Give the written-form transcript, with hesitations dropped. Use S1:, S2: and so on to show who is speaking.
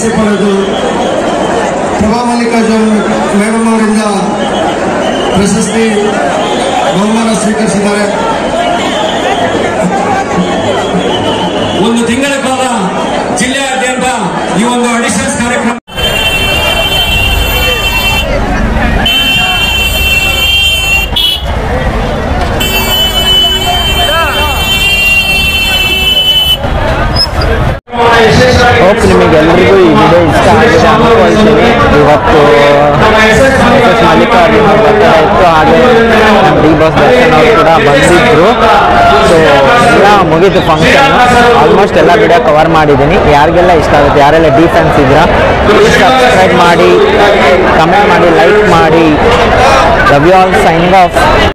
S1: ಪ್ರಶಸ್ತಿ ಪಡೆದು ಪ್ರಭಾ ಮಲ್ಲಿಕಾರ್ಜುನ್ ಮೇಡಮ್ ಅವರಿಂದ ಪ್ರಶಸ್ತಿ ಬಹುಮಾನ ಸ್ವೀಕರಿಸಿದ್ದಾರೆ. ಒಂದು ತಿಂಗಳ ಕಾಲ ಜಿಲ್ಲೆಯಾದ್ಯಂತ ಈ ಒಂದು ಆಡಿಷನ್ಸ್ ಕಾರ್ಯಕ್ರಮ
S2: ಹೋಪ್ ನಿಮಗೆಲ್ಲರಿಗೂ ಈ ವಿಡಿಯೋ ಇಷ್ಟ ಆಗಿದೆ ಅಂದ್ಕೊಳ್ತೀನಿ. ಇವತ್ತು ಎಸ್ ಮಲ್ಲಿಕಾರ್ಜುನ್ ಬರ್ತಾ ಇತ್ತು, ಹಾಗೆ ನಮ್ಮ ಡಿ ಬಾಸ್ ದರ್ಶನ್ ಅವರು ಕೂಡ ಬಂದಿದ್ರು. ಸೊ ಎಲ್ಲ ಮುಗೀತು ಫಂಕ್ಷನ್. ಆಲ್ಮೋಸ್ಟ್ ಎಲ್ಲ ವಿಡಿಯೋ ಕವರ್ ಮಾಡಿದ್ದೀನಿ. ಯಾರಿಗೆಲ್ಲ ಇಷ್ಟ ಆಗುತ್ತೆ, ಯಾರೆಲ್ಲ ಡಿ ಫ್ಯಾನ್ಸ್ ಇದ್ದೀರಾ ಪ್ಲೀಸ್ ಸಬ್ಸ್ಕ್ರೈಬ್ ಮಾಡಿ, ಕಮೆಂಟ್ ಮಾಡಿ, ಲೈಕ್ ಮಾಡಿ. Love you all, signing of.